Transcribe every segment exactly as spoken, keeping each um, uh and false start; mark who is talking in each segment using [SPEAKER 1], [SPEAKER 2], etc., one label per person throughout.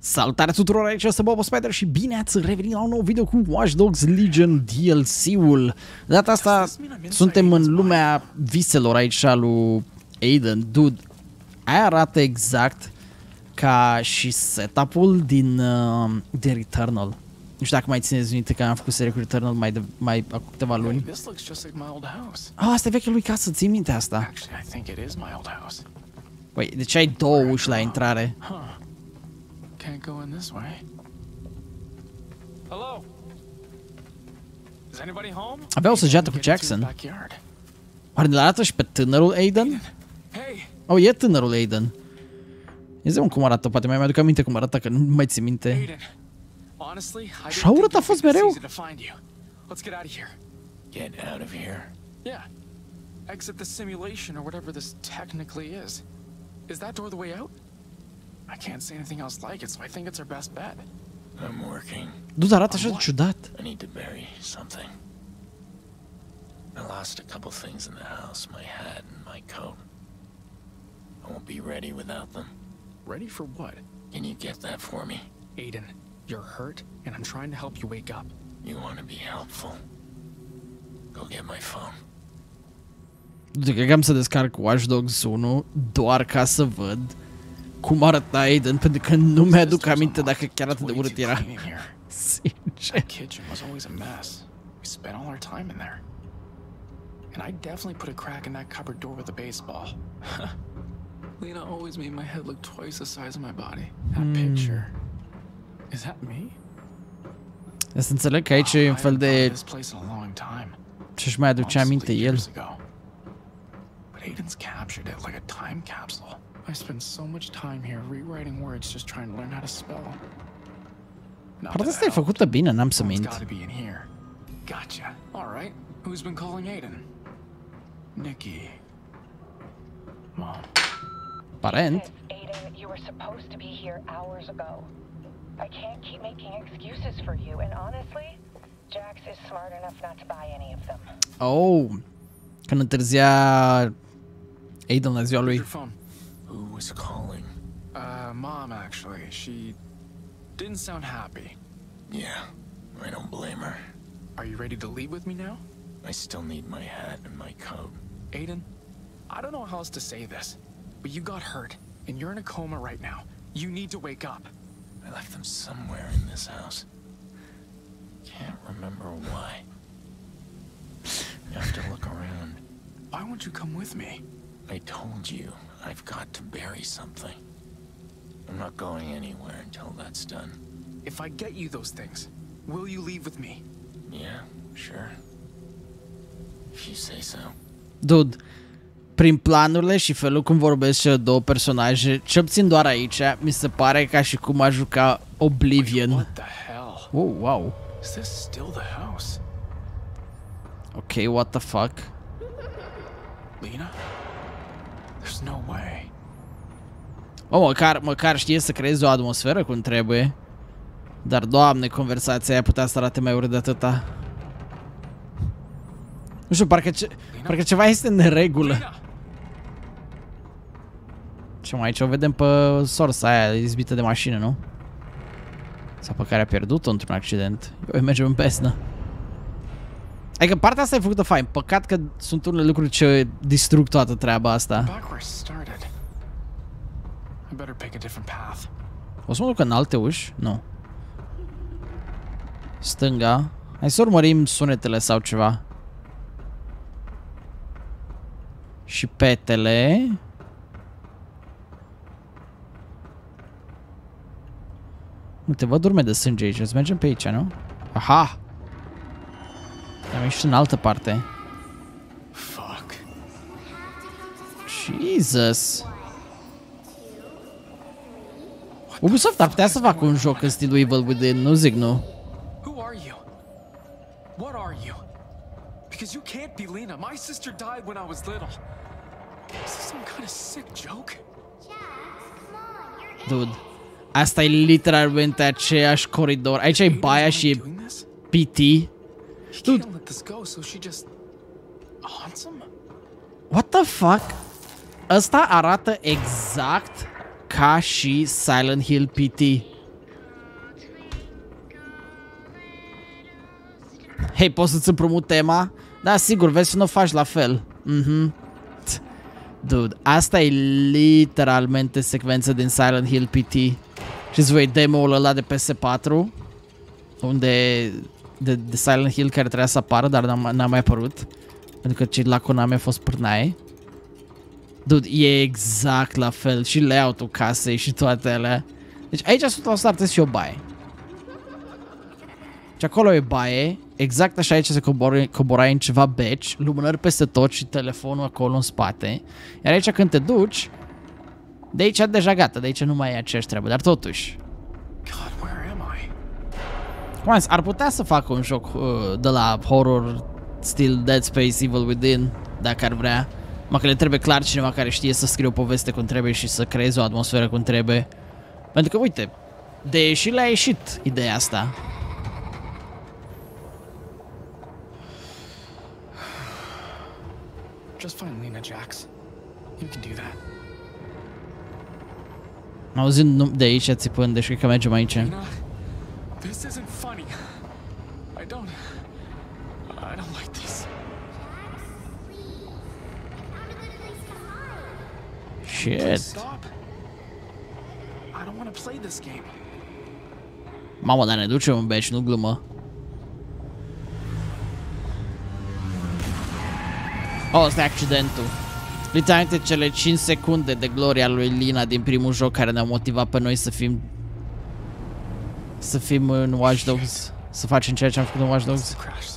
[SPEAKER 1] Salutare tuturor, aici este Bobo Spider și bine ați revenit la un nou video cu Watch Dogs Legion D L C-ul. De data asta suntem în lumea viselor aici lui Aiden. Dude, aia arată exact ca și setup-ul din, uh, din Returnal. Nu știu dacă mai țineți minte că am făcut serie cu Returnal mai, de, mai acum câteva luni. Ah, asta e vechiul lui casă, ții minte asta. Păi, deci ai două uși la intrare.
[SPEAKER 2] Can't go in this way. Hello. Is anybody home?
[SPEAKER 1] Avea o săgeată cu Jackson. Oare ne arată și pe tânărul Aiden?
[SPEAKER 2] Hey.
[SPEAKER 1] Oh, e tânărul Aiden. Ia zi-mi cum arată, poate mai mi-aduc aminte cum arată, că nu mai țin minte. Și urât a fost mereu.
[SPEAKER 2] Let's get out of here. Get out of here? Yeah. Exit the simulation or whatever this technically is. Is that door the way out? I can't see anything else like it, so I think it's our best bet. I'm working.
[SPEAKER 1] Dude, arată așa de ciudat.
[SPEAKER 2] I need to bury something. I lost a couple things in the house, my hat and my coat. I won't be ready without them. Ready for what? Can you get that for me? Aiden, you're hurt, and I'm trying to help you wake up. You want to be helpful? Go get my phone.
[SPEAKER 1] Dude, cred că am să descarc Watch Dogs unu doar ca să văd cum arăta Aiden, pentru că nu mi-aduc aminte dacă chiar atât de urât era. Sincer.
[SPEAKER 2] Kitchen was always a mess. We spent all our time in there. And I definitely put a crack in that cupboard door with a baseball. Lena always made my head look twice the size of my body. That mm. picture. Is that me?
[SPEAKER 1] Să înțeleg că aici e un fel de ce-și mai aduce aminte el.
[SPEAKER 2] But Aiden's captured it like a time capsule. I spent so much time here rewriting words just trying to learn how to spell.
[SPEAKER 1] Partea asta e făcută bine, n-am să mint.
[SPEAKER 2] Gotcha. All right. Who's been calling Aiden? Nikki. Mom.
[SPEAKER 1] Parent.
[SPEAKER 3] Aiden, you were supposed to be here hours ago. I can't keep making excuses for you, and honestly, Jax is smart enough not to buy any of them.
[SPEAKER 1] Oh. Când întârzia Aiden la ziua lui.
[SPEAKER 2] Who was calling? Uh, Mom, actually. She didn't sound happy. Yeah, I don't blame her. Are you ready to leave with me now? I still need my hat and my coat. Aiden, I don't know how else to say this, but you got hurt, and you're in a coma right now. You need to wake up. I left them somewhere in this house. Can't remember why. You have to look around. Why won't you come with me? I told you, I've got to bury something. I'm not going anywhere until that's done. If I get you those things, will you leave with me? Yeah, sure. If you say so.
[SPEAKER 1] Dude, prin planurile și felul cum vorbesc cele două personaje, ce obțin doar aici, mi se pare ca și cum a juca Oblivion.
[SPEAKER 2] What the hell?
[SPEAKER 1] Oh, wow.
[SPEAKER 2] Is this still the house?
[SPEAKER 1] Ok, what the fuck?
[SPEAKER 2] Lena? There's no way.
[SPEAKER 1] Oh, măcar, măcar știe să creeze o atmosferă cum trebuie. Dar, Doamne, conversația aia putea să arate mai urât de atâta. Nu știu, parcă, ce, parcă ceva este în neregulă. Și mai aici o vedem pe sorsa aia izbită de mașină, nu? Sau pe care a pierdut-o într-un accident. Eu mergem în pesnă. Adică partea asta e făcută fain. Păcat că sunt unele lucruri ce distrug toată treaba asta. O să mă duc în alte uși? Nu. Stânga. Hai să urmărim sunetele sau ceva. Și petele. Uite, văd urme de sânge aici. Să mergem pe aici, nu? Aha! Am ieșit în altă parte.
[SPEAKER 2] Fuck.
[SPEAKER 1] Jesus. Ubisoft ar putea să facă un joc în stilul Evil Within, nu zic nu.
[SPEAKER 2] Who are you? What are you? Because you can't be Lena. My sister died when I was little. Is this some kind of sick joke?
[SPEAKER 1] Dude, asta e literalmente aceeași coridor. Aici e baia și e P T. Dude. What the fuck? Ăsta arată exact ca și Silent Hill P T. Hei, poți să-ți împrumut tema? Da, sigur, vezi să nu o faci la fel. Mhm. Dude, asta e literalmente secvența din Silent Hill P T. Știți voi demo-ul ăla de P S patru? Unde... De, de Silent Hill care trebuia să apară, dar n-a mai apărut. Pentru că cei la Konami a fost pârnaie. Dude, e exact la fel. Și layout-ul casei și toate alea. Deci aici o sută la sută și o baie. Și acolo e baie. Exact așa aici se coborai, coborai în ceva beci. Lumânări peste tot și telefonul acolo în spate. Iar aici când te duci, de aici deja gata. De aici nu mai e aceeași treabă. Dar totuși Cum am zis, ar putea să facă un joc uh, de la horror stil Dead Space, Evil Within, dacă ar vrea. Mă că le trebuie clar cineva care știe să scrie o poveste cum trebuie și să creeze o atmosferă cum trebuie. Pentru că, uite, de și le-a ieșit ideea asta.
[SPEAKER 2] Just find Lena, Jax. You can do that.
[SPEAKER 1] Auzind de aici țipând, deci cred că mergem aici.
[SPEAKER 2] Lena, this isn't funny. I don't... I don't like this.
[SPEAKER 1] Shit.
[SPEAKER 2] Stop. I don't want to play this game.
[SPEAKER 1] Mamă, dar ne ducem în beci, nu glumă. Oh, ăsta e accidentul. Literalmente cele cinci secunde de gloria lui Lena din primul joc care ne-au motivat pe noi să fim să fim în Watch Dogs, să facem ceea ce am făcut în Watch Dogs.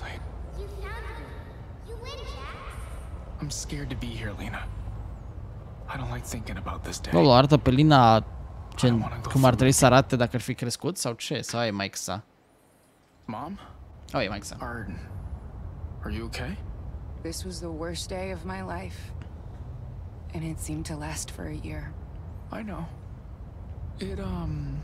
[SPEAKER 2] I'm scared to be here, Lena. I don't like thinking about this day.
[SPEAKER 1] Lolo, arată pe Lena gen, cum ar trebui să arate dacă ar fi crescut sau ce? Sau ai maică sa?
[SPEAKER 2] Mom?
[SPEAKER 1] Oh, e maică sa.
[SPEAKER 2] Arden, are you okay?
[SPEAKER 3] This was the worst day of my life. And it seemed to last for a year.
[SPEAKER 2] I know. It, um...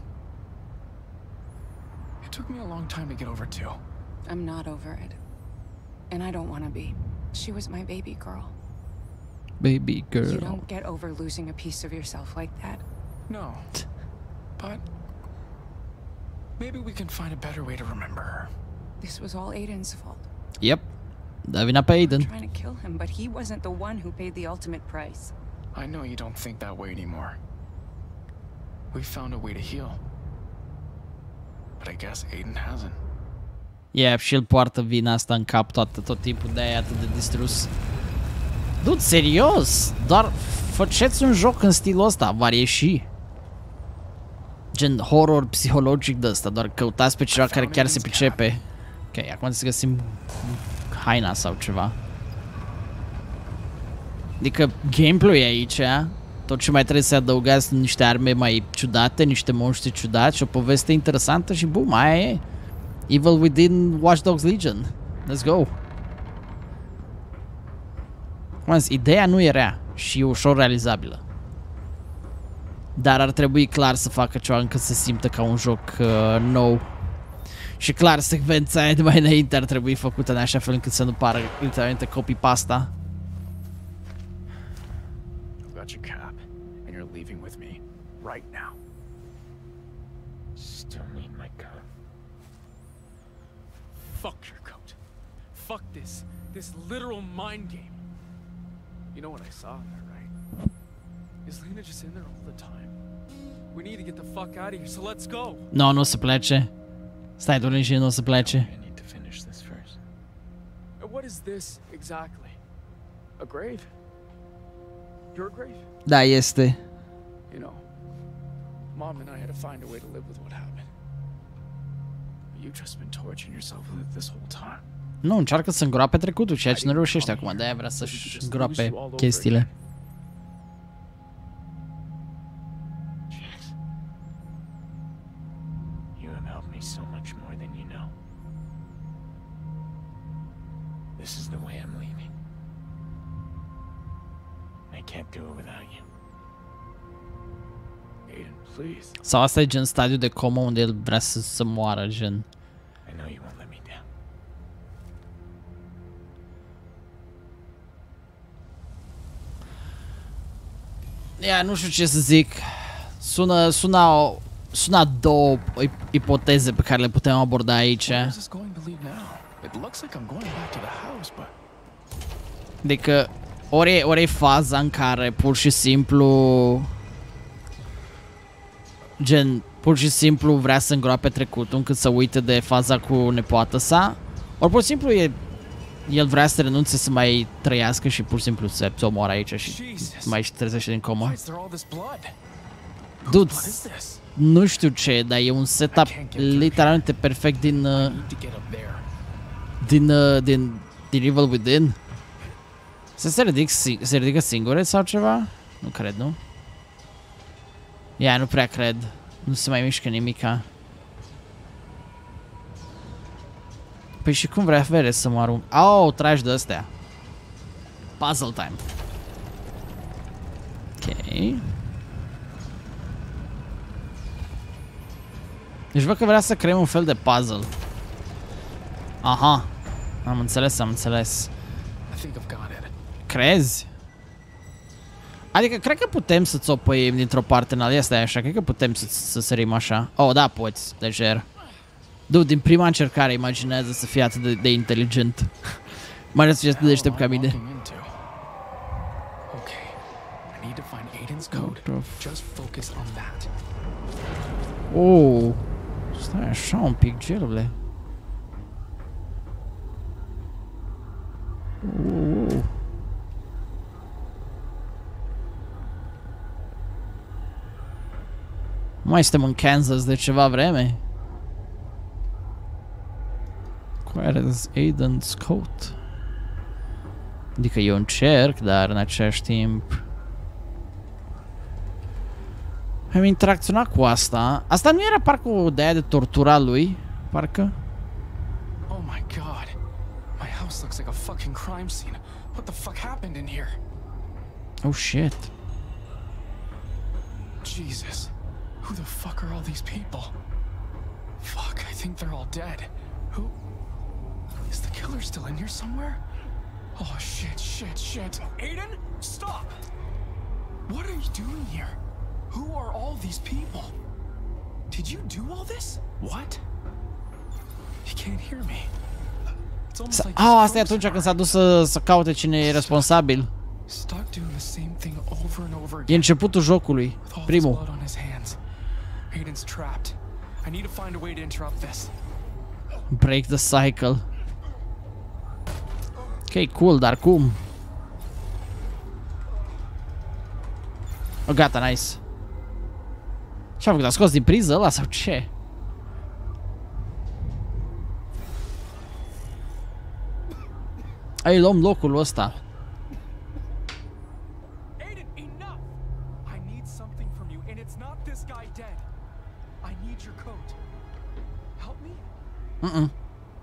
[SPEAKER 2] It took me a long time to get over too.
[SPEAKER 3] I'm not over it. And I don't want to be. She was my baby girl.
[SPEAKER 1] Baby girl.
[SPEAKER 3] You don't get over losing a piece of yourself like that.
[SPEAKER 2] No. But... maybe we can find a better way to remember her.
[SPEAKER 3] This was all Aiden's fault.
[SPEAKER 1] Yep. Da vina pe Aiden.
[SPEAKER 3] I'm trying to kill him, but he wasn't the one who paid the ultimate price.
[SPEAKER 2] I know you don't think that way anymore. We found a way to heal. But I guess Aiden hasn't.
[SPEAKER 1] Yeah, și el poartă vina asta în cap tot, tot timpul, de-aia atât de distrus. Dude, serios? Doar faceți un joc în stilul ăsta, v-ar ieși. Gen horror psihologic de ăsta, doar căutați pe cineva care chiar se pricepe. Ok, acum trebuie să găsim haina sau ceva. Adică gameplay aici, tot ce mai trebuie să adăugați sunt niște arme mai ciudate, niște monștri ciudați și o poveste interesantă și bum, aia e. Evil Within Watch Dogs Legion. Let's go. Cum am zis, ideea nu e rea și e ușor realizabilă. Dar ar trebui clar să facă ceva încât să simtă ca un joc uh, nou. Și clar, secvența aia de mai înainte ar trebui făcută în așa fel încât să nu pară literalmente copy-pasta.
[SPEAKER 2] I've got your cap, and you're leaving with me right now.
[SPEAKER 4] Still need my coat.
[SPEAKER 2] Fuck your coat. Fuck this. This literal mind game. You know what I saw there, right? Is Lena just in there all the time? We need to get the fuck out of here, so let's go.
[SPEAKER 1] No, nu o să plece. Stai, tu liniște, nu o să plece.
[SPEAKER 4] I need to finish this first.
[SPEAKER 2] What is this exactly? A grave? Your grave?
[SPEAKER 1] Da, este.
[SPEAKER 2] You know, Mom and I had to find a way to live with what happened. You've just been torturing yourself with it this whole time.
[SPEAKER 1] Nu, încearcă să îngroape trecutul, ceea ce nu reușește acum, de-aia vrea să-și îngroape chestiile.
[SPEAKER 4] You have helped me so much more than you know. This is the way I'm leaving. I can't do it without you.
[SPEAKER 2] Aiden, please.
[SPEAKER 1] Sau asta e gen stadiu de comă unde el vrea să, să moară, gen.
[SPEAKER 4] I know you won't let me down.
[SPEAKER 1] Ia, nu știu ce să zic. Sună, sună, sună două ipoteze pe care le putem aborda aici.
[SPEAKER 2] Where is this going to lead now? It looks like I'm going back to the house, but
[SPEAKER 1] Adică ori e, ori e faza în care pur și simplu gen pur și simplu vrea să îngroape trecutul încât să uite de faza cu nepoată sa, ori pur și simplu e, el vrea să renunțe să mai trăiască și pur și simplu se omoară aici și mai și trezește din comă. Dude, nu știu ce, dar e un setup literalmente perfect din uh, din, uh, din din Evil Within. Se, se, ridic, se ridică singure sau ceva? Nu cred, nu? Ia, nu prea cred. Nu se mai mișcă nimica. Păi și cum vrea vere să mă arunc? Oh, tragi de astea. Puzzle time. Ok. Deci văd că vrea să creăm un fel de puzzle. Aha. Am înțeles, am înțeles. Crezi? Adică cred că putem să țopăim dintr-o parte în alta, asta e așa, cred că putem să, să sărim așa. Oh, da, poți, lejer. Dude, din prima încercare imaginează să fie atât de, de inteligent. Mai ales să fie atât de deștept ca mine. Oh, stai așa un pic, gelule. Oh. Mai suntem în Kansas de ceva vreme. Where is Aiden's coat? Adică eu încerc, dar în același timp am interacționat cu asta. Asta nu era parcă de aia de tortura lui? Parcă?
[SPEAKER 2] Oh my god. My house looks like a fucking crime scene. What the fuck happened in here?
[SPEAKER 1] Oh shit.
[SPEAKER 2] Jesus. Who the fuck are all these people? Fuck, I think they're all dead. Who? Is the killer still in here somewhere? Oh shit, shit, shit. Aiden, stop! What are you doing here? Who are all these people? Did you do all this? What? He can't hear me. It's almost like
[SPEAKER 1] oh, asta e atunci când s-a dus să, să caute cine e responsabil. E începutul jocului, primul.
[SPEAKER 2] Aiden's trapped. I need to find a way to interrupt this.
[SPEAKER 1] Break the cycle. Ok, cool, dar cum? Oh, gata, nice. Ce-a făcut? A scos din priză ăla sau ce? Ai, luăm locul ăsta. Mm-mm.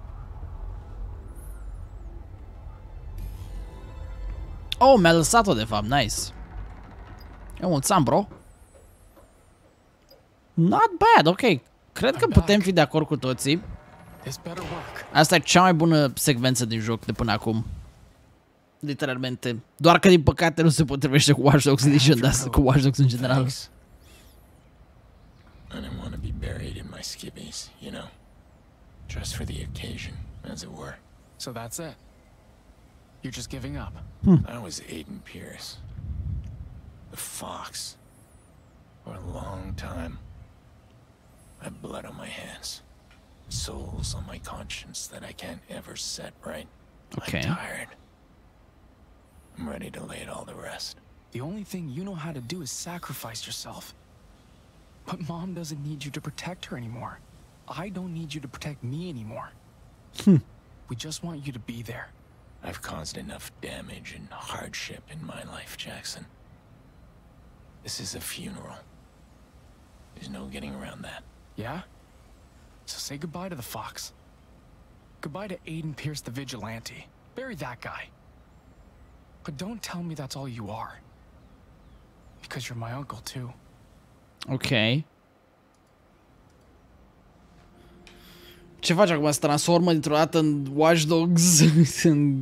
[SPEAKER 1] Oh, mi-a lăsat-o de fapt, nice. Eu mulțam, bro. Not bad, ok. Cred că putem fi de acord cu toții. Asta e cea mai bună secvență din joc de până acum. Literalmente. Doar că din păcate nu se potrivește cu Watch Dogs Legion, dar cu Watch Dogs în general.
[SPEAKER 4] I didn't want to be buried in my skivvies, you know. Just for the occasion, as it were.
[SPEAKER 2] So that's it. You're just giving up.
[SPEAKER 1] Hmm.
[SPEAKER 4] I was Aiden Pierce. The Fox. For a long time. I had blood on my hands. Souls on my conscience that I can't ever set right.
[SPEAKER 1] Okay.
[SPEAKER 4] I'm tired. I'm ready to lay it all to rest.
[SPEAKER 2] The only thing you know how to do is sacrifice yourself. But Mom doesn't need you to protect her anymore. I don't need you to protect me anymore.
[SPEAKER 1] Hmm.
[SPEAKER 2] We just want you to be there.
[SPEAKER 4] I've caused enough damage and hardship in my life, Jackson. This is a funeral. There's no getting around that.
[SPEAKER 2] Yeah? So say goodbye to the Fox. Goodbye to Aiden Pierce the Vigilante. Bury that guy. But don't tell me that's all you are. Because you're my uncle, too.
[SPEAKER 1] Ok. Ce faci acum? Se transformă dintr-o dată în Watch Dogs? în...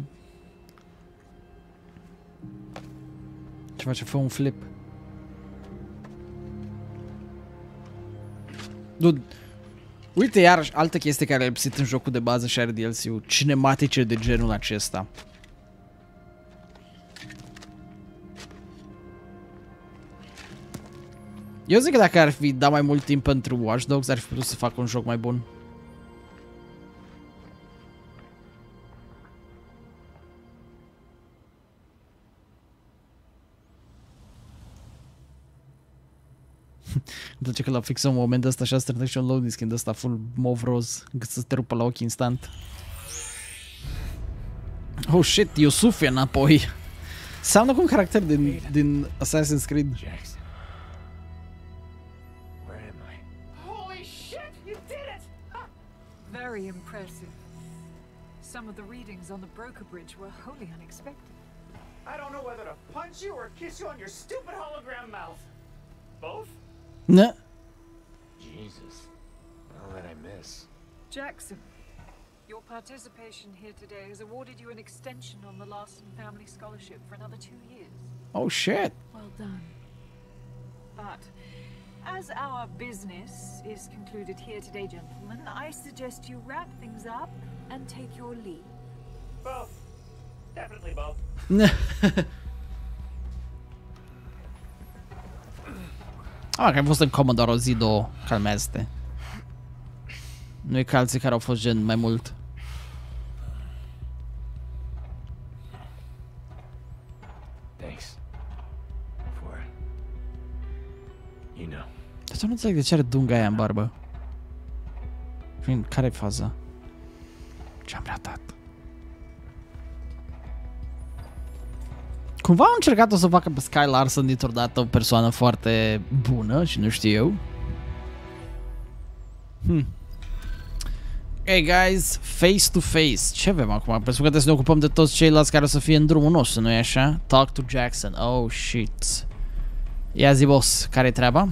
[SPEAKER 1] Ce face? Fă un flip. Dude, Uite, iarăși, altă chestie care a lipsit în jocul de bază și are D L C-ul. Cinematice de genul acesta. Eu zic că dacă ar fi dat mai mult timp pentru Watch Dogs, ar fi putut să facă un joc mai bun. Deci că la fix un moment ăsta așa strânește și un loading skin de ăsta full mov roz, încât să te rupă la ochi instant. Oh shit, Yusufia înapoi. Seamănă cu un caracter din, din Assassin's Creed.
[SPEAKER 4] Jax. Where am I?
[SPEAKER 5] Holy shit, you did it!
[SPEAKER 6] Very impressive. Some of the readings on the broker bridge were wholly unexpected.
[SPEAKER 5] I don't know whether to punch you or kiss you on your stupid hologram mouth. Both?
[SPEAKER 1] Nah.
[SPEAKER 4] Jesus. All that I miss.
[SPEAKER 6] Jackson, your participation here today has awarded you an extension on the Larson Family Scholarship for another two years.
[SPEAKER 1] Oh shit.
[SPEAKER 6] Well done. But as our business is concluded here today, gentlemen, I suggest you wrap things up and take your leave.
[SPEAKER 5] Both. Definitely both.
[SPEAKER 1] Ah, că ai fost în comă doar o zi, două, calmează-te. Nu e ca alții care au fost gen mai mult.
[SPEAKER 4] Thanks. For... You know.
[SPEAKER 1] Dar tu nu înțeleg de ce are dunga aia în barbă. Care-i faza? Ce-am ratat? Cumva au încercat o să facă pe Sky Larson dintr-o dată o persoană foarte bună și nu știu eu. Hmm. Hey guys, face to face. Ce avem acum? Presupun că trebuie să ne ocupăm de toți ceilalți care o să fie în drumul nostru, nu-i așa? Talk to Jackson. Oh shit. Ia zi, boss, care-i treaba?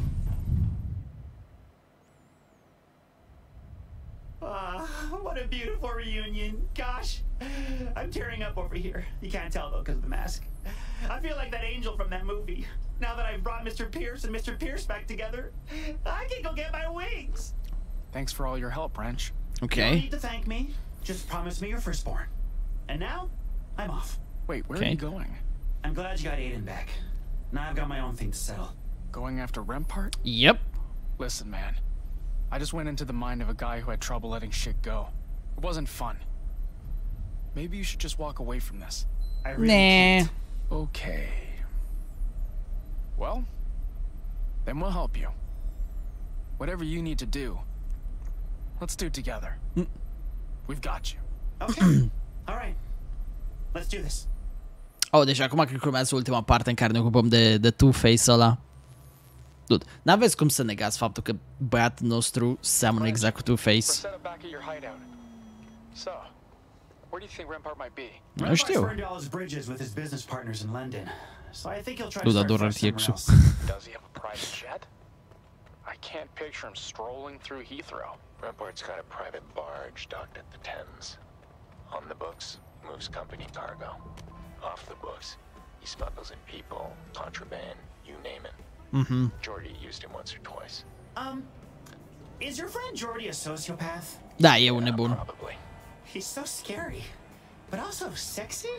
[SPEAKER 5] Ah, what a beautiful reunion. Gosh, I'm tearing up over here. You can't tell though because of the mask. I feel like that angel from that movie. Now that I've brought Mister Pierce and Mister Pierce back together, I can go get my wings.
[SPEAKER 2] Thanks for all your help, Wrench.
[SPEAKER 1] Okay.
[SPEAKER 5] You don't need to thank me. Just promise me your firstborn. And now, I'm off.
[SPEAKER 2] Wait, where
[SPEAKER 1] Okay.
[SPEAKER 2] are you going?
[SPEAKER 5] I'm glad you got Aiden back. Now I've got my own thing to settle.
[SPEAKER 2] Going after Rempart?
[SPEAKER 1] Yep.
[SPEAKER 2] Listen, man. I just went into the mind of a guy who had trouble letting shit go. It wasn't fun. Maybe you should just walk away from this.
[SPEAKER 5] I really
[SPEAKER 1] Nah.
[SPEAKER 5] can't.
[SPEAKER 2] Okay. Well, then we'll help you. Whatever you need to do, let's do it together.
[SPEAKER 1] Mm.
[SPEAKER 2] We've got you.
[SPEAKER 5] Okay. All right. Let's do this.
[SPEAKER 1] Oh, deci acum cred că urmează ultima parte în care ne ocupăm de, de Two-Face ăla. Dude, n-aveți cum să negați faptul că băiatul nostru seamănă exact cu Two-Face.
[SPEAKER 2] We're set up back at your hideout. So, where do you think Rempart might be?
[SPEAKER 1] Nu
[SPEAKER 5] Rempart's
[SPEAKER 1] știu.
[SPEAKER 5] burned all his bridges with his business partners in London, so I think he'll try to
[SPEAKER 1] Dude,
[SPEAKER 5] start
[SPEAKER 1] ador
[SPEAKER 5] fresh somewhere
[SPEAKER 1] Artiexul.
[SPEAKER 5] else.
[SPEAKER 2] Does he have a private jet? I can't picture him strolling through Heathrow.
[SPEAKER 4] Rempart's got a private barge docked at the Thames. On the books, moves company cargo. Off the books, he smuggles in people, contraband, you name it.
[SPEAKER 1] Mhm.
[SPEAKER 4] Jordy used him once or twice.
[SPEAKER 5] Um, is your friend Jordy a sociopath?
[SPEAKER 1] Da, e un
[SPEAKER 4] Uh,
[SPEAKER 1] nebun.
[SPEAKER 4] probably.
[SPEAKER 5] He's so scary, but also sexy.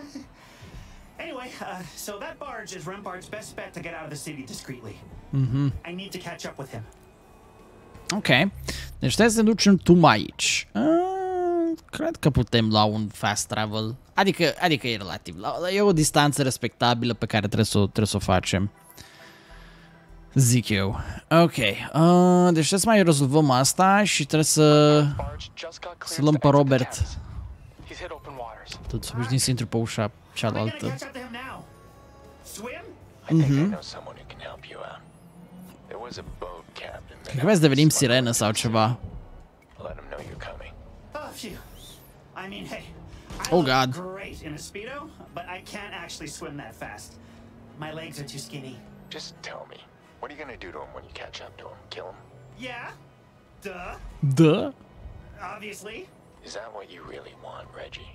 [SPEAKER 5] Anyway, uh, so that barge is Rempart's best bet to get out of the city discreetly.
[SPEAKER 1] Mhm.
[SPEAKER 5] I need to catch up with him.
[SPEAKER 1] Ok. Deci trebuie să ne ducem tu aici. Uh, cred că putem lua un fast travel. Adică, adică e relativ. La, e o distanță respectabilă pe care trebuie să, o- trebuie să o facem. Zic eu. Ok. Uh, deci trebuie să mai rezolvăm asta și trebuie să...
[SPEAKER 2] Barge just got
[SPEAKER 1] Să
[SPEAKER 2] clearance
[SPEAKER 1] luăm
[SPEAKER 2] to
[SPEAKER 1] pe
[SPEAKER 2] exit the
[SPEAKER 1] Robert.
[SPEAKER 2] Thames. He's hit open waters.
[SPEAKER 1] Tot să obișnuit să intru pe ușa
[SPEAKER 5] How am I
[SPEAKER 1] cealaltă.
[SPEAKER 5] gonna catch up to him now? Swim?
[SPEAKER 4] I think I know someone who can help you out. There was a boat captain. that
[SPEAKER 1] Cred că vrei să devenim
[SPEAKER 4] smuggled
[SPEAKER 1] sirenă sau
[SPEAKER 4] into
[SPEAKER 1] ceva.
[SPEAKER 4] Let him know you're coming.
[SPEAKER 5] Oh, phew. I mean, hey, I
[SPEAKER 1] Oh,
[SPEAKER 5] look
[SPEAKER 1] God.
[SPEAKER 5] great in a Speedo, but I can't actually swim that fast. My legs are too skinny.
[SPEAKER 4] Just tell me, what are you gonna do to him when you catch up to him? Kill him?
[SPEAKER 5] Yeah? Duh.
[SPEAKER 1] Da?
[SPEAKER 5] Obviously.
[SPEAKER 4] Is that what you really want, Reggie?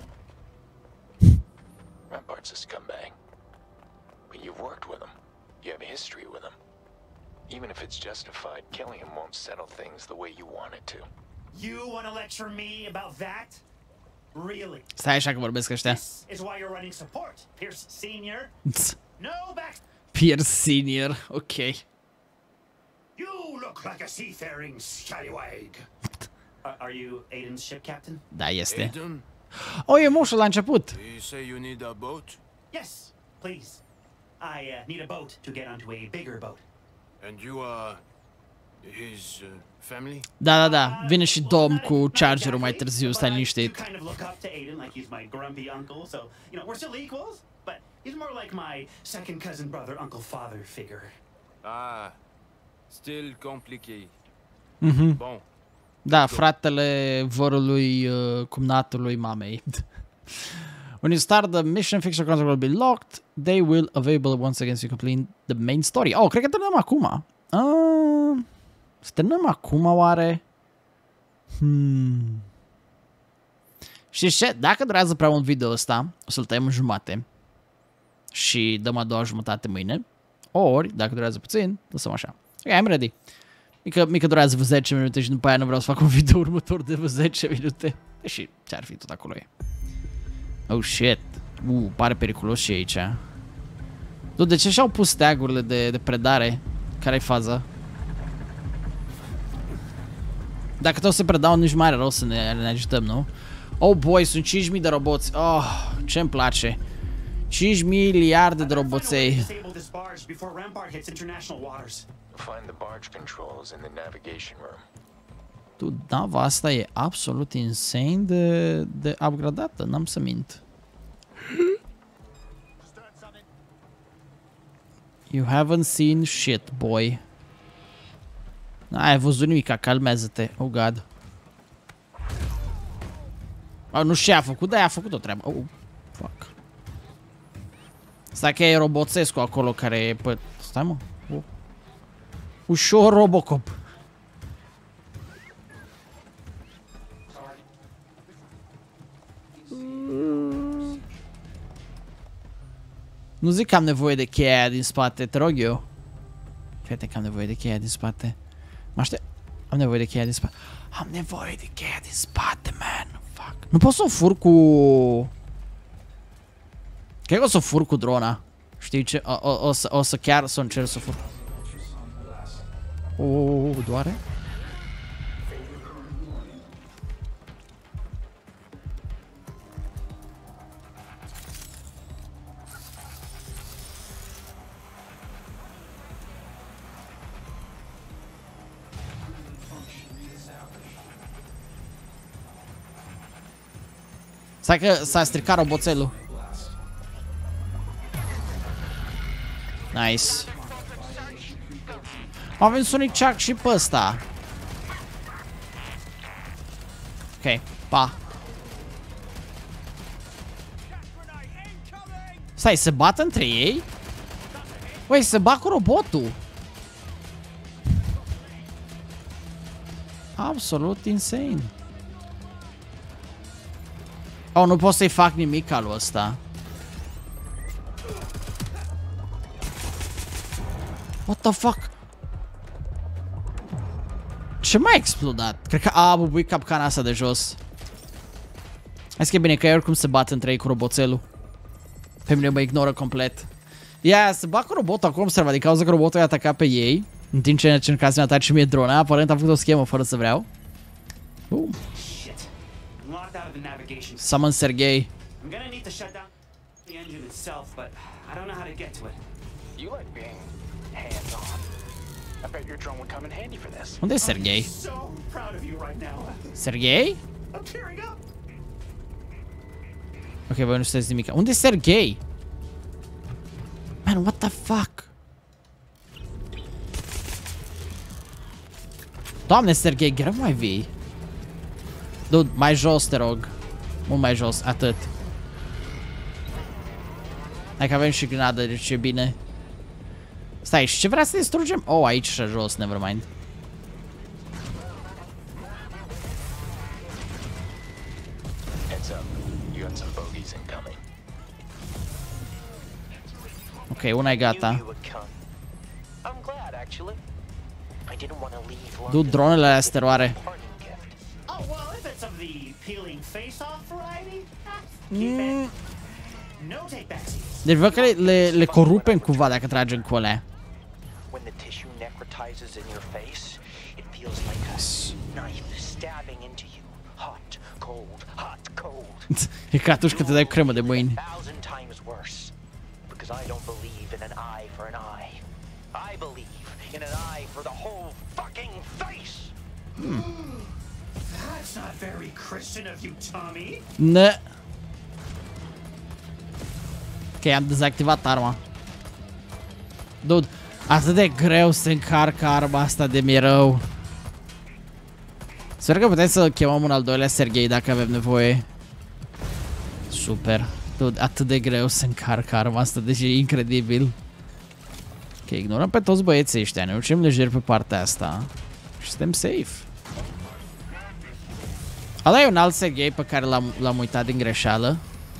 [SPEAKER 4] Rempart's a scumbag. But you've worked with him. You have a history with him. Even if it's justified, killing him won't settle things the way you want it to.
[SPEAKER 5] You want to lecture me about that? Really?
[SPEAKER 1] Stai așa că vorbesc ăștia.
[SPEAKER 5] This is why you're running support, Pierce Senior. No back.
[SPEAKER 1] Pierce Senior, ok.
[SPEAKER 5] You look like a seafaring scallywag. Are, are you Aiden's ship captain?
[SPEAKER 1] Da, este.
[SPEAKER 2] Aiden?
[SPEAKER 1] O, e moșul la început.
[SPEAKER 2] You say you need a boat?
[SPEAKER 5] Yes, please. I uh, need a boat to get onto a bigger boat.
[SPEAKER 2] And you are his uh, family?
[SPEAKER 1] Da, da, da. Vine și Dom cu chargerul mai târziu, stai liniștit.
[SPEAKER 5] You kind of look up to Aiden like he's my grumpy uncle, so, you know, we're still equals, but he's more like my second cousin brother, uncle father figure.
[SPEAKER 2] Ah, still complicated.
[SPEAKER 1] Mhm.
[SPEAKER 2] Bon.
[SPEAKER 1] Da, fratele vărului uh, cumnatului mamei. When you start the mission, fixture control will be locked. They will available once again to complete the main story. Oh, cred că terminăm acum. Uh, să terminăm acum, oare? Hmm. Știți ce? Dacă durează prea mult video ăsta, o să-l tăiem în jumate. Și dăm a doua jumătate mâine. Ori, dacă durează puțin, lăsăm așa. Ok, I'm ready. Mică, mică durează vă zece minute și după aia nu vreau să fac un video următor de vă zece minute. Deși ce-ar fi, tot acolo e. Oh shit. Uh, pare periculos și aici. Du, de ce și-au pus tag-urile de, de predare? Care-i faza? Dacă tot se predau, nici mai are rost să ne, ne agităm, nu? Oh boy, sunt cinci mii de roboți. Oh, ce-mi place. cinci miliarde de roboței.
[SPEAKER 4] Find the barge controls in the navigation room.
[SPEAKER 1] Tu, nava asta e absolut insane de, de upgradată, n-am să mint. You haven't seen shit, boy. N-ai văzut nimica, calmează-te. Oh, God. Oh, nu știu ce a făcut, dar a făcut o treabă. Oh, fuck. Stai că e roboțescu acolo care e pe... Stai, mă. Oh. Ușor Robocop. Nu zic că am nevoie de cheia aia din spate, te rog eu. Fete că am nevoie de cheia din spate. Mă aștept. Am nevoie de cheia din spate. Am nevoie de cheia din spate, man. Fuck. Nu pot să o fur cu... Cred că o să o fur cu drona. Știi ce? O, o, o, să, o să chiar să încerc să o fur. Oh, doare? Stai că s-a stricat roboțelul. Nice. Avem Sonic Chuck și pe ăsta. Ok, pa. Stai, se bat între ei? Uai, se bat cu robotul. Absolut insane. Oh, nu pot să-i fac nimic al ăsta. What the fuck? Ce m-a explodat? Cred că a bubuit capcana asta de jos. Hai să că e bine că e oricum se bat între ei cu roboțelul. Pe mine mă ignoră complet. Ia, yeah, se bat cu robotul acum, observa, din cauza că robotul i-a atacat pe ei. În timp ce încerca să-mi atace mie drona, aparent am făcut o schemă fără să vreau. Boom. Summon Sergei.
[SPEAKER 5] I'm gonna need to shut down the engine itself, but I don't know how to get to it.
[SPEAKER 7] You like being hands-on. I bet your drone would come in handy for this.
[SPEAKER 1] Unde e Sergei?
[SPEAKER 5] I'm so proud of you right now.
[SPEAKER 1] Sergei?
[SPEAKER 5] I'm tearing up.
[SPEAKER 1] Ok, voi nu știți nimic. Unde e Sergei? Man, what the fuck? Doamne, Sergei, greu mai vii. Dude, mai jos, te rog. Mult mai jos, atât. Hai că avem și grenadă, deci e bine. Stai, și ce vrea să distrugem? Oh, aici și jos, nevermind. Ok, una e gata. Du, dronele alea steroare. Mm. Deci văd că le, le, le corupem cumva dacă tragem cu alea.
[SPEAKER 8] When the tissue necrotizes in your face, it feels like a knife stabbing into you. Hot, cold, hot, cold.
[SPEAKER 1] E ca atunci când te dai cremă de mâini.
[SPEAKER 8] Thousand times worse. Because I don't believe in an eye for an eye. I believe in an eye for the whole fucking face.
[SPEAKER 1] Hmm.
[SPEAKER 5] That's not very Christian of you, Tommy.
[SPEAKER 1] Ne. Ok, am dezactivat arma. Dude, atât de greu să încarcă arma asta de mi-e rău. Sper că putem să chemăm un al doilea Serghei dacă avem nevoie. Super. Dude, atât de greu să încarcă arma asta, deci e incredibil. Ok, ignorăm pe toți băieții ăștia, ne ducem lejer pe partea asta și suntem safe. Ăla e un alt Serghei pe care l-am uitat din greșeală.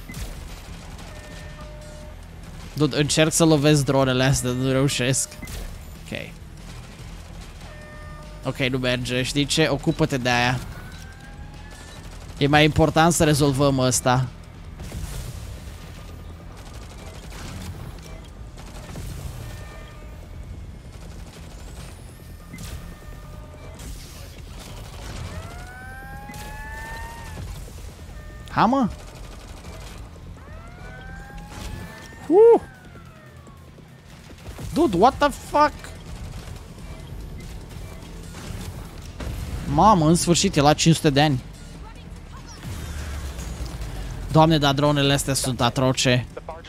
[SPEAKER 1] Dude, încerc să lovesc dronele astea, nu reușesc. Ok. Ok, nu merge. Știi ce? Ocupă-te de aia. E mai important să rezolvăm ăsta. Ha, mă? Uh. Dude, what the fuck? Mamă, în sfârșit, e la cinci sute de ani. Doamne, dar dronele astea sunt atroce.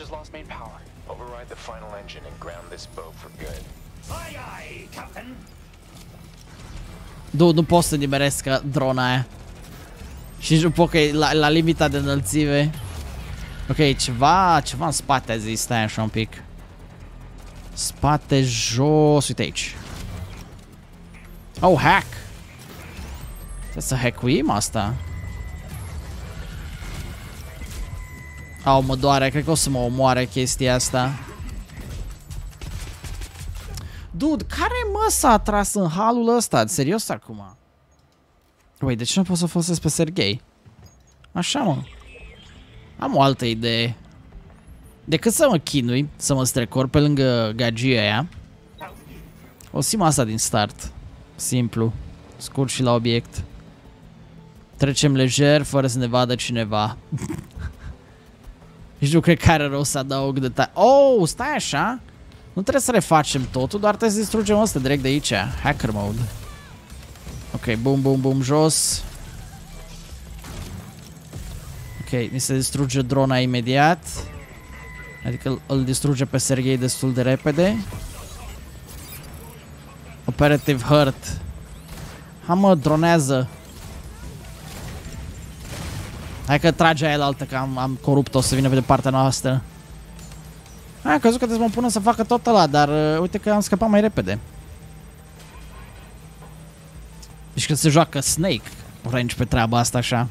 [SPEAKER 1] Dude, nu pot să nimeresc drona aia. Și nu pot că e la, la limita de înălțime. Ok, ceva, ceva în spate a zis, stai așa un pic. Spate jos, uite aici. Oh, hack! Trebuie să hackuim asta. Au, mă doare, cred că o să mă omoare chestia asta. Dude, care mă s-a atras în halul ăsta? Serios acum? Ui, de ce nu pot să folosesc pe Serghei? Așa, mă. Am o altă idee. Decât să mă chinui, să mă strecor pe lângă gagia aia, o sim asta din start. Simplu. Scurt și la obiect. Trecem lejer, fără să ne vadă cineva. Nici nu cred că are rău să adaug detalii. Oh, stai așa. Nu trebuie să refacem totul, doar trebuie să distrugem ăsta direct de aici. Hacker mode. Ok, bum, bum, bum, jos. Ok, ni se distruge drona imediat. Adică îl distruge pe Serghei destul de repede. Operative hurt. Ha, mă, dronează. Hai că trage aia la altă, că am, am corupt-o să vină pe de partea noastră. Hai, am crezut că trebuie să mă pună să facă tot ăla, dar uh, uite că am scăpat mai repede. Deci când se joacă Snake range pe treaba asta așa.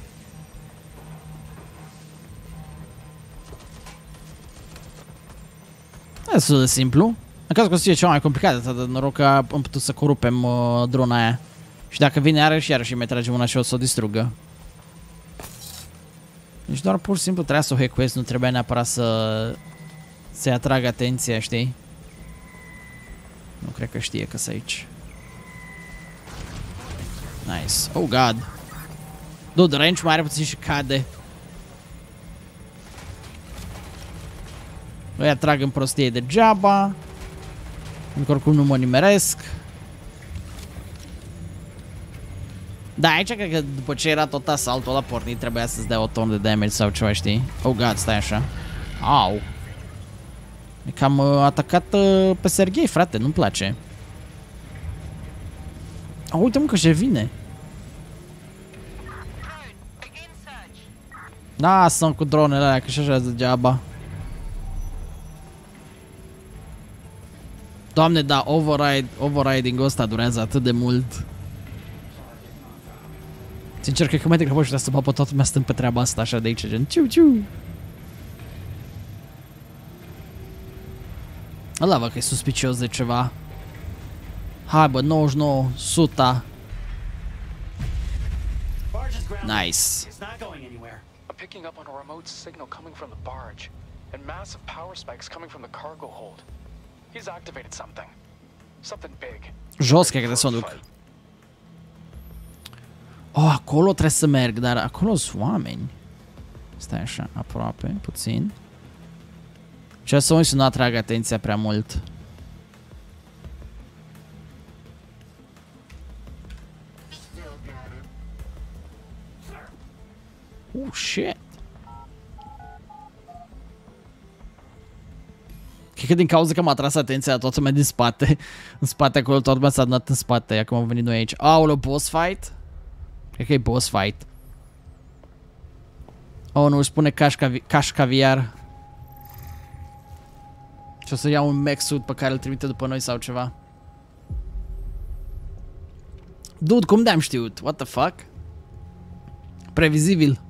[SPEAKER 1] E destul de simplu. În cazul că o să fie ceva mai complicat, de noroc că am putut să corupem uh, drona aia. Și dacă vine iarăși, iarăși mai tragem una și o să o distrugă. Deci doar pur și simplu trebuia să o hackuiesc, nu trebuia neapărat să să-i atrag atenția, știi? Nu cred că știe că sunt aici. Nice. Oh, God. Dude, range mai are puțin și cade. Îi atrag în prostie degeaba. Încă oricum nu mă nimeresc. Da, aici cred că după ce era tot asaltul ăla pornit, trebuia să-ți dea o tonă de damage sau ceva, știi? Oh, God, stai așa. Au. E cam uh, atacat uh, pe Serghei, frate, nu-mi place. Oh, uite-mă că ce vine. Da, sunt cu dronele alea, că și așa degeaba. Doamne, da, override, overriding-ul ăsta durează atât de mult. Sincer, cred că mai degrabă și să bapă toată lumea stând pe treaba asta așa de aici, gen ciu-ciu. Ăla văd că e suspicios de ceva. Hai bă, nouăzeci și nouă, o sută. Nice.
[SPEAKER 7] I'm picking up on a remote signal coming from the barge, and massive power spikes coming from the cargo hold. He's activated something. Something big.
[SPEAKER 1] Jos, cred că trebuie să o duc. Oh, acolo trebuie să merg, dar acolo sunt oameni. Stai așa, aproape, puțin. Ce să ui să nu atrag atenția prea mult. Oh, shit. Cred că din cauza că m-a tras atenția toată lumea din spate. În spate acolo, toată lumea s-a adunat în spate. Acum am venit noi aici. Aoleu, boss fight? Cred că e boss fight. Oh, nu, își spune caș, cavi caș caviar. Și o să iau un mech suit pe care îl trimite după noi sau ceva. Dude, cum de-am știut? What the fuck? Previzibil.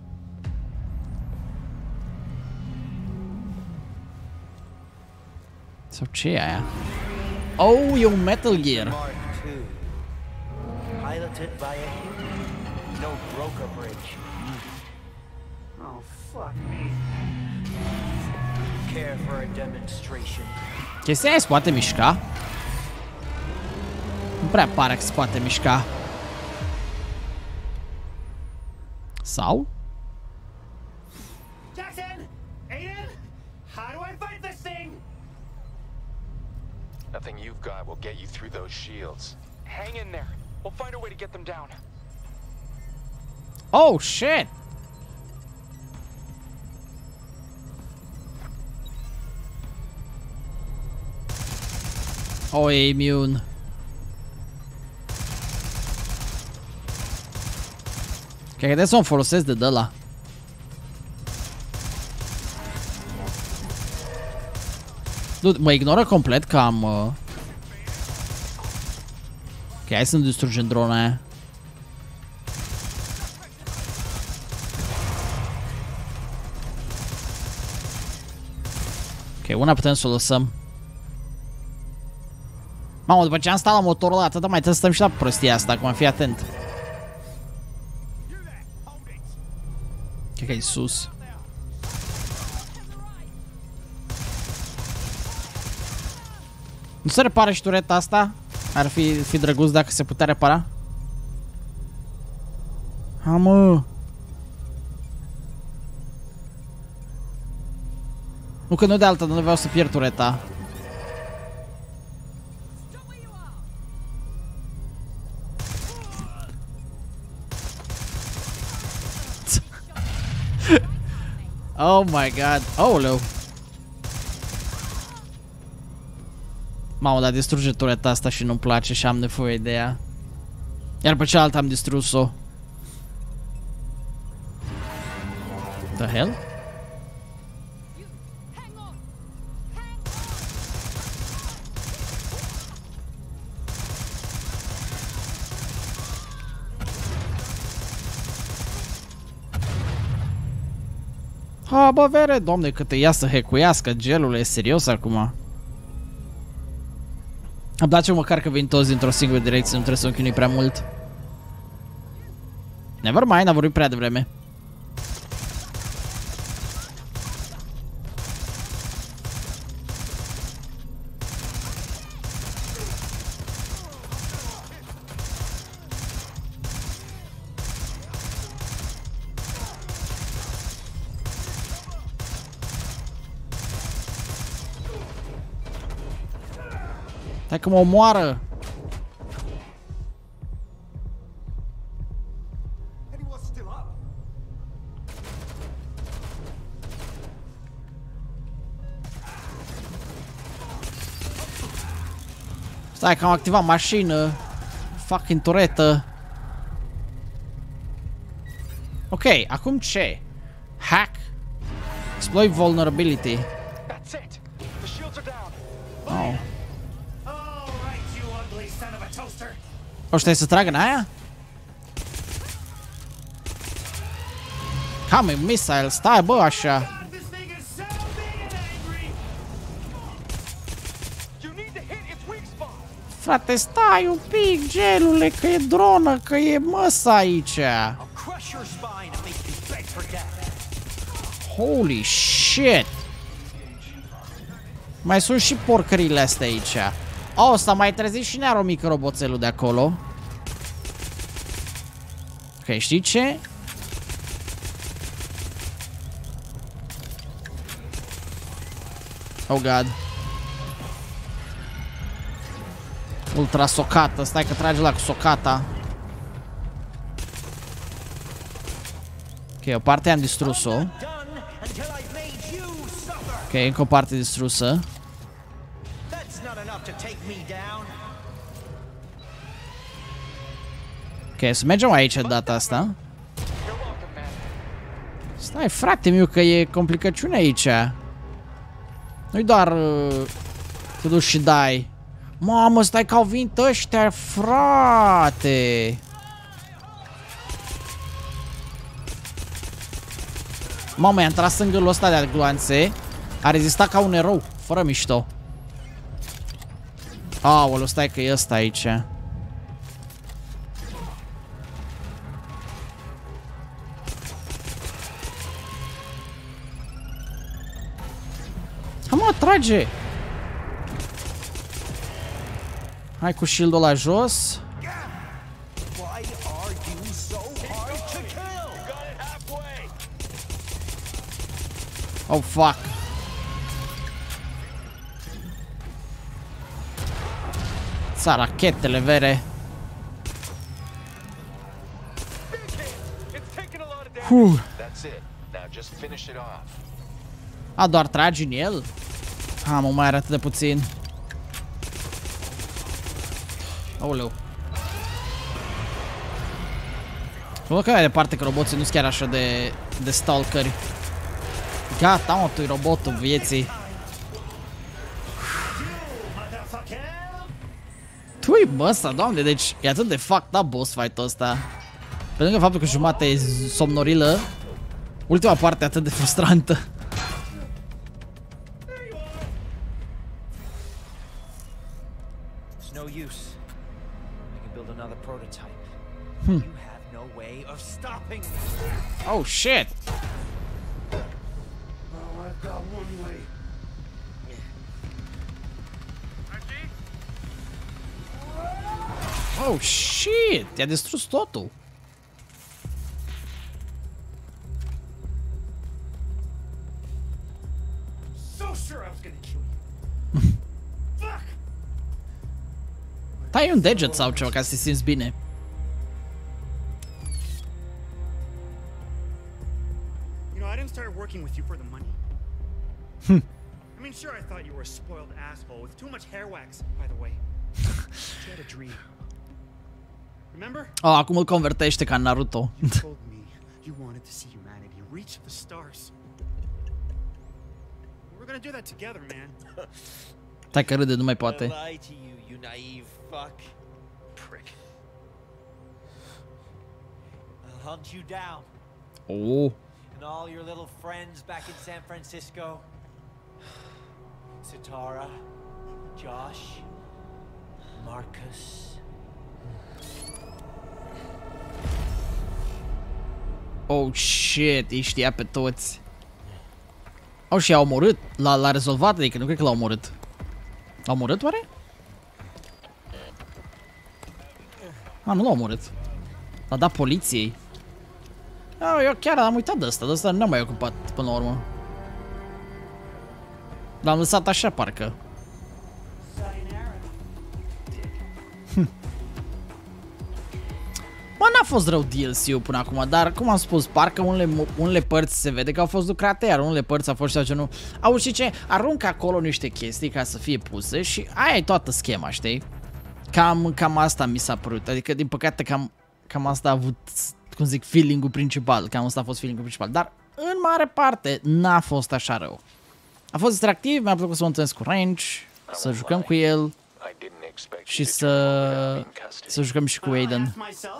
[SPEAKER 1] Sau ce e aia? Oh, e un Metal Gear.
[SPEAKER 8] Piloted by a no broker bridge.
[SPEAKER 5] Oh, fuck me.
[SPEAKER 8] Care for a demonstration.
[SPEAKER 1] Chestia aia se poate mișca? Nu prea pare că se poate mișca. Sau?
[SPEAKER 5] Jackson! Aiden! How do I fight this thing?
[SPEAKER 7] Nothing you've got will get you through those shields. Hang in there. We'll find a way to get them down.
[SPEAKER 1] Oh, shit! Oh, e immune. Cred că trebuie să o folosesc de ăla. Dude, mă ignoră complet că am... Uh... Ok, hai să nu distrugem drona aia. Ok, una putem să o lăsăm. Mamă, după ce am stat la motorul ăla, atâta mai trebuie să stăm și la prostia asta, acum fii atent. Cred că e sus. Nu se repară și tureta asta? Ar fi, fi drăguț dacă se putea repara? Ha, mă! Nu că nu de altă, nu vreau să pierd tureta. Oh my god. Aoleu. Mamă, dar distruge tureta asta și nu-mi place și am nevoie de ea. Iar pe cealaltă am distrus-o. The hell? Ha, bă, vere, domne, cât te ia să hecuiască gelul, e serios acum. Îmi place măcar că vin toți dintr-o singură direcție, nu trebuie să închinui prea mult. Nevermind, a vorbit prea devreme. Hai că mă omoară! Stai că am activat mașină. Fucking turetă. Ok, acum ce? Hack. Exploit vulnerability. Oh. O, și să tragă în aia? Cam missile, stai bă așa. Frate, stai un pic, gelule, că e dronă, că e măsă aici. Holy shit! Mai sunt și porcările astea aici. Oh, s-a mai trezit și Nero mic roboțelul de acolo. Ok, știi ce? Oh god. Ultra socată, stai că trage la cu socata. Ok, o parte am distrus-o. Ok, încă o parte distrusă. Ok, să mergem aici de data asta. Stai, frate meu, că e complicăciune aici. Nu-i doar uh, te duci și dai. Mamă, stai că au venit ăștia, frate. Mamă, i-am tras în gâlul ăsta de gloanțe. A rezistat ca un erou, fără mișto. Aoleu, stai că e ăsta aici. Ha, mă, trage! Hai cu shield-ul la jos. Oh, fuck. Sa rachetele vere. Huh. A, doar tragi în el? Ha, mă, mai are atât de puțin. Aoleu. Văd că mai departe că roboții nu sunt chiar așa de, de stalkeri. Gata, mă, tu-i robotul vieții. Tu-i bă ăsta, doamne, deci e atât de fucked up boss fight-ul ăsta. Pe lângă faptul că jumate e somnorilă, ultima parte e atât de frustrantă. Hmm. Oh shit! Oh shit! I-a distrus totul. Tai un deget sau ceva ca să te simți bine.
[SPEAKER 9] Started working with you for the money. I mean, sure, I thought you were a spoiled asshole with too much hair wax, by the way. You had a dream. Remember?
[SPEAKER 1] Oh, acum îl convertește ca Naruto.
[SPEAKER 9] You told me you wanted to see humanity reach the stars. We're gonna do that together, man.
[SPEAKER 1] Stai că râde, nu mai poate.
[SPEAKER 8] Lie to you, you naive fuck. Prick. I'll hunt you down.
[SPEAKER 1] Oh.
[SPEAKER 8] And all your little friends back in San Francisco. Sitara, Josh, Marcus.
[SPEAKER 1] Oh shit, îi știa pe toți. Au și i-a omorât, l-a rezolvat, adică nu cred că l-a omorât. L-a omorât oare? A, nu l-a omorât. L-a dat poliției. Ah, eu chiar am uitat de ăsta, de ăsta nu am mai ocupat până la urmă. L-am lăsat așa, parcă. Hm. Bă, n-a fost rău D L C-ul până acum, dar, cum am spus, parcă unele, unele părți se vede că au fost lucrate, iar unele părți au fost așa genul... Auzi, știi ce? Aruncă acolo niște chestii ca să fie puse și aia e toată schema, știi? Cam, cam asta mi s-a părut, adică, din păcate, cam, cam asta a avut... cum zic, feeling-ul principal, cam asta a fost feeling-ul principal, dar în mare parte n-a fost așa rău. A fost distractiv, mi-a plăcut să mă întâlnesc cu Range, să jucăm cu el și să, să jucăm și cu Aiden.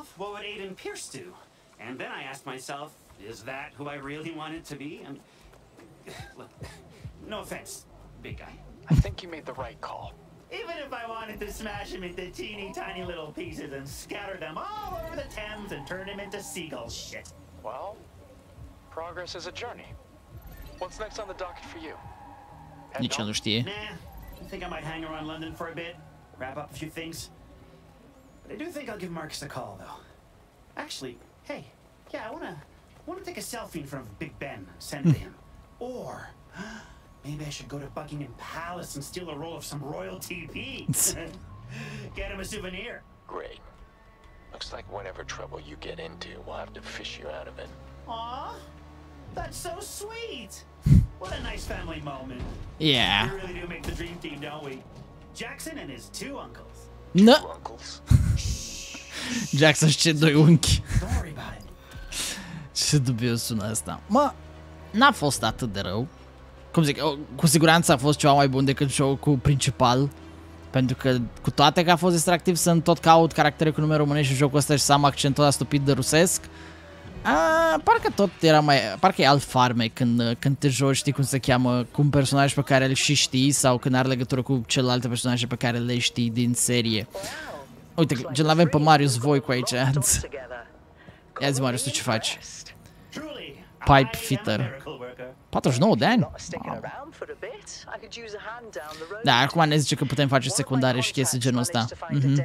[SPEAKER 5] Even if I wanted to smash him into teeny tiny little pieces and scatter them all over the Thames and turn him into seagull shit.
[SPEAKER 7] Well, progress is a journey. What's next on the docket for you?
[SPEAKER 1] Nici nu știe.
[SPEAKER 5] Nah, I think I might hang around London for a bit, wrap up a few things. But I do think I'll give Marcus a call, though. Actually, hey, yeah, I wanna, wanna take a selfie in front of Big Ben and send it to him. Or maybe I should go to Buckingham Palace and steal a roll of some royal T V. Get him a souvenir.
[SPEAKER 4] Great. Looks like whatever trouble you get into, we'll have to fish you out of it.
[SPEAKER 5] Aw, that's so sweet. What a nice family moment.
[SPEAKER 1] Yeah.
[SPEAKER 5] We really do make the dream team, don't we? Jackson and his two uncles.
[SPEAKER 1] No.
[SPEAKER 4] Two uncles?
[SPEAKER 1] Jackson și ce doi unchi.
[SPEAKER 5] Don't worry about it.
[SPEAKER 1] Ce dubios sună asta. Mă, n-a fost atât de rău. Cum zic, cu siguranță a fost ceva mai bun decât show-ul principal. Pentru că, cu toate că a fost distractiv să-mi tot caut caractere cu nume românești și jocul ăsta și să am accentul ăla stupid de rusesc, a, parcă tot era mai... Parcă e alt farmec când, când te joci, știi cum se cheamă, cu un personaj pe care îl și știi sau când are legătură cu celelalte personaje pe care le știi din serie. Uite, gen l-avem pe Marius Voicu aici. Ia zi, Marius, tu ce faci? Pipe fitter. patruzeci și nouă de ani? Da, acum ne zice că putem face secundare și chestii genul ăsta. Mhm.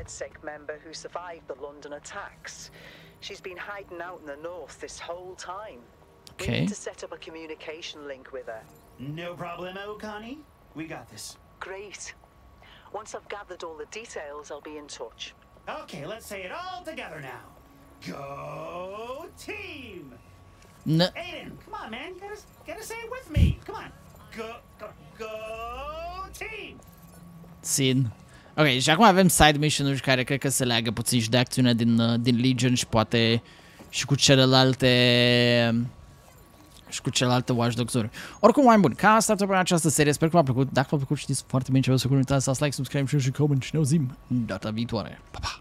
[SPEAKER 10] She's been hiding out in the north this whole time.
[SPEAKER 1] Okay.
[SPEAKER 10] We need to set up a communication link with her.
[SPEAKER 5] No problemo, Connie. We got this.
[SPEAKER 10] Great. Once I've gathered all the details, I'll be in touch.
[SPEAKER 5] Okay, let's say it all together now. Go team!
[SPEAKER 1] No.
[SPEAKER 5] Aiden, come on, man. Gotta, gotta say it with me. Come on. Go, go, go team!
[SPEAKER 1] Țin. Ok, și acum avem side mission-uri care cred că se leagă puțin și de acțiunea din, din Legion și poate și cu celelalte și cu celelalte Watch Dogs-uri. Oricum, mai bun, ca asta tot pe această serie, sper că v-a plăcut. Dacă v-a plăcut, știți foarte bine ce vreau să uitați, să like, subscribe și comment și ne auzim data viitoare. Pa, pa!